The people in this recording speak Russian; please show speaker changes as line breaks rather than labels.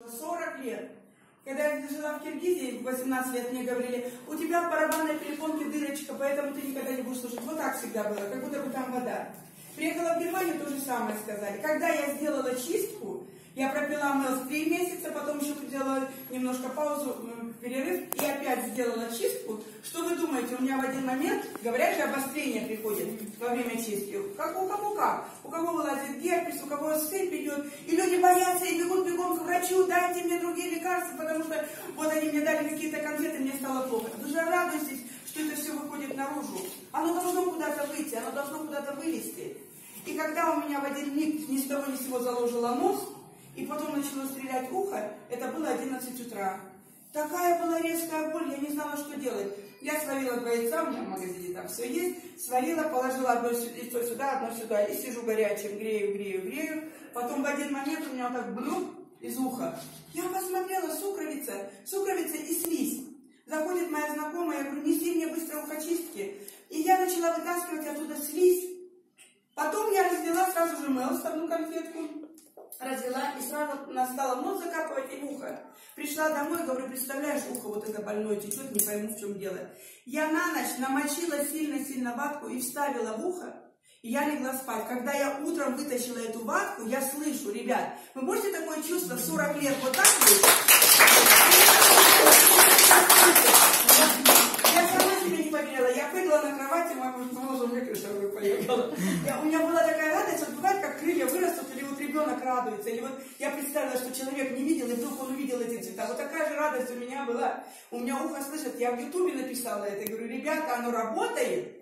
40 лет. Когда я жила в Киргизии, 18 лет, мне говорили, у тебя в барабанной перепонке дырочка, поэтому ты никогда не будешь слушать. Вот так всегда было, как будто бы там вода. Приехала в Германию, то же самое сказали. Когда я сделала чистку, я пропила МЛС 3 месяца, потом еще сделала немножко паузу, перерыв, и опять сделала чистку. Что вы думаете, у меня в один момент, говорят же, обострение приходит во время чистки. Как у кого как? У кого вылазит герпес, у кого сыпь идет. И люди боятся и бегут бегом к врачу, дайте мне другие лекарства, потому что вот они мне дали какие-то конфеты, мне стало плохо. Вы же радуетесь, что это все выходит наружу. Оно должно куда-то выйти, оно должно куда-то вылезти. И когда у меня в один миг ни с того ни с сего заложило нос, и потом начало стрелять ухо, это было 11 утра. Такая была резкая боль, я не знала, что делать. Я сварила 2 яйца, у меня в магазине там все есть, сварила, положила одно яйцо сюда, одно сюда, и сижу горячим, грею. Потом в один момент у меня вот так блюк из уха. Я посмотрела, сукровица и слизь. Заходит моя знакомая, я говорю, неси мне быстро ухочистки. И я начала вытаскивать оттуда слизь. Потом я развела сразу же МЛС, одну конфетку. Развела и сразу стала в нос закапывать и в ухо. Пришла домой, говорю, представляешь, ухо вот это больное течет, не пойму, в чем дело. Я на ночь намочила сильно-сильно ватку и вставила в ухо, и я легла спать. Когда я утром вытащила эту ватку, я слышу, ребят, вы можете такое чувство, 40 лет вот так вот? Я сама себе не поверила, я прыгала на кровати, мой муж уже крышевую поехала. У меня была такая радость, вот бывает, как крылья вырастут, или вот ребенок радуется, или вот я представила, что человек не видел, и вдруг он увидел эти цвета. Вот такая же радость у меня была. У меня ухо слышит, я в Ютубе написала это, говорю, ребята, оно работает.